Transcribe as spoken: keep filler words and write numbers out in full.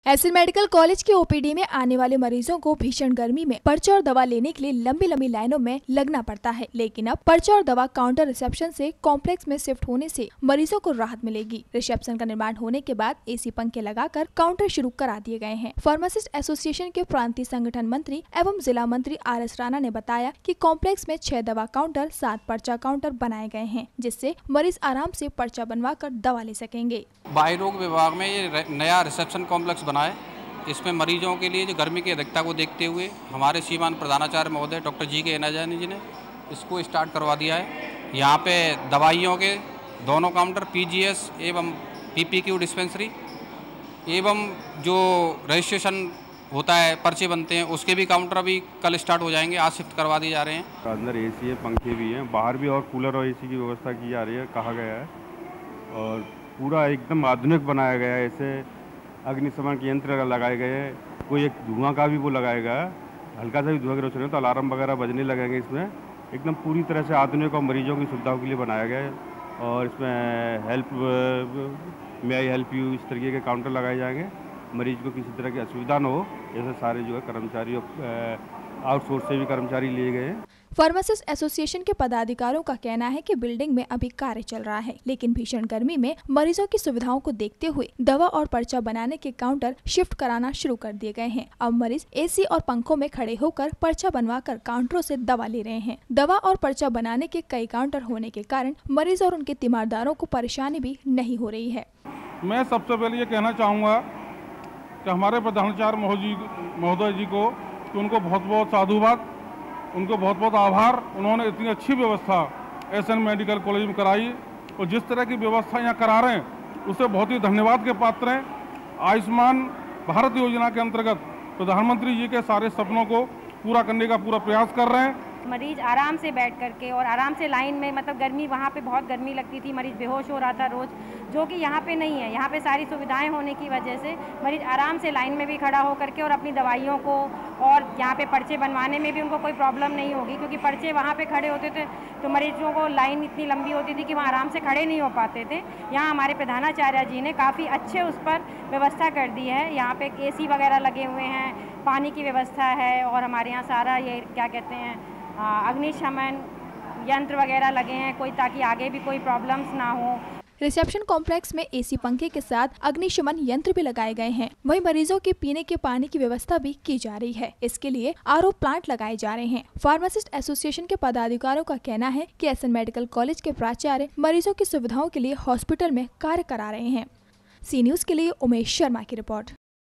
SN medical college के OPD में आने वाले मरीजों को भीषण गर्मी में पर्चा और दवा लेने के लिए लंबी लंबी लाइनों में लगना पड़ता है, लेकिन अब पर्चा और दवा काउंटर रिसेप्शन से कॉम्प्लेक्स में शिफ्ट होने से मरीजों को राहत मिलेगी। रिसेप्शन का निर्माण होने के बाद एसी पंखे लगाकर काउंटर शुरू करा दिए गए हैं। फार्मासिस्ट एसोसिएशन के प्रांतीय संगठन मंत्री एवं जिला मंत्री आर एस राणा ने बताया कि कॉम्प्लेक्स में छह दवा काउंटर, सात पर्चा काउंटर बनाए गए हैं, जिससे मरीज आराम से पर्चा बनवा कर दवा ले सकेंगे। बाह्यरोग विभाग में ये नया रिसेप्शन कॉम्प्लेक्स बना है। इसमें मरीजों के लिए जो गर्मी की अधिकता को देखते हुए हमारे श्रीमान प्रधानाचार्य महोदय डॉक्टर जी के एनाजानी जी ने इसको स्टार्ट करवा दिया है। यहाँ पे दवाइयों के दोनों काउंटर, पीजीएस एवं पीपीक्यू डिस्पेंसरी एवं जो रजिस्ट्रेशन होता है, पर्चे बनते हैं, उसके भी काउंटर अभी कल स्टार्ट हो जाएंगे, आज शिफ्ट करवा दिए जा रहे हैं। अंदर एसी है, पंखे भी हैं, बाहर भी और कूलर और एसी की व्यवस्था की जा रही है, कहा गया है। और पूरा एकदम आधुनिक बनाया गया है। ऐसे अग्निशमन के यंत्र लगाए गए हैं, कोई एक धुआं का भी वो लगाया गया है। हल्का सा भी धुआं की रोशनी है तो अलार्म वगैरह बजने लगेंगे। इसमें एकदम पूरी तरह से आधुनिक और मरीजों की सुविधाओं के लिए बनाया गया है। और इसमें help may I help you इस तरीके के काउंटर लगाए जाएंगे। मरीज को किसी तरह की असुविधा न हो, ऐसे सारे जो है कर्मचारी आउटसोर्स से भी कर्मचारी लिए गए हैं। फार्मासिस्ट एसोसिएशन के पदाधिकारियों का कहना है कि बिल्डिंग में अभी कार्य चल रहा है, लेकिन भीषण गर्मी में मरीजों की सुविधाओं को देखते हुए दवा और पर्चा बनाने के काउंटर शिफ्ट कराना शुरू कर दिए गए हैं। अब मरीज एसी और पंखों में खड़े होकर पर्चा बनवा कर काउंटरों से दवा ले रहे हैं। दवा और पर्चा बनाने के कई काउंटर होने के कारण मरीज और उनके तीमारदारों को परेशानी भी नहीं हो रही है। मैं सबसे पहले ये कहना चाहूँगा कि हमारे प्रधानाचार्य महोदय जी को कि उनको बहुत बहुत साधुवाद, उनको बहुत बहुत आभार। उन्होंने इतनी अच्छी व्यवस्था एसएन मेडिकल कॉलेज में कराई और जिस तरह की व्यवस्था यहाँ करा रहे हैं उससे बहुत ही धन्यवाद के पात्र हैं। आयुष्मान भारत योजना के अंतर्गत प्रधानमंत्री जी के सारे सपनों को पूरा करने का पूरा प्रयास कर रहे हैं। मरीज आराम से बैठ करके और आराम से लाइन में, मतलब गर्मी वहाँ पे बहुत गर्मी लगती थी, मरीज बेहोश हो रहा था रोज़, जो कि यहाँ पे नहीं है। यहाँ पे सारी सुविधाएं होने की वजह से मरीज आराम से लाइन में भी खड़ा हो करके और अपनी दवाइयों को और यहाँ पे पर्चे बनवाने में भी उनको कोई प्रॉब्लम नहीं होगी, क्योंकि पर्चे वहाँ पे खड़े होते थे तो मरीजों को लाइन इतनी लंबी होती थी कि वहाँ आराम से खड़े नहीं हो पाते थे। यहाँ हमारे प्रधानाचार्य जी ने काफ़ी अच्छे उस पर व्यवस्था कर दी है। यहाँ पे ए सी वगैरह लगे हुए हैं, पानी की व्यवस्था है और हमारे यहाँ सारा ये क्या कहते हैं अग्निशमन यंत्र वगैरह लगे हैं, कोई ताकि आगे भी कोई प्रॉब्लम्स ना हो। रिसेप्शन कॉम्प्लेक्स में एसी पंखे के साथ अग्निशमन यंत्र भी लगाए गए हैं। वहीं मरीजों के पीने के पानी की व्यवस्था भी की जा रही है। इसके लिए आरओ प्लांट लगाए जा रहे हैं। फार्मासिस्ट एसोसिएशन के पदाधिकारियों का कहना है कि एसएन मेडिकल कॉलेज के प्राचार्य मरीजों की सुविधाओं के लिए हॉस्पिटल में कार्य करा रहे हैं। सी न्यूज के लिए उमेश शर्मा की रिपोर्ट।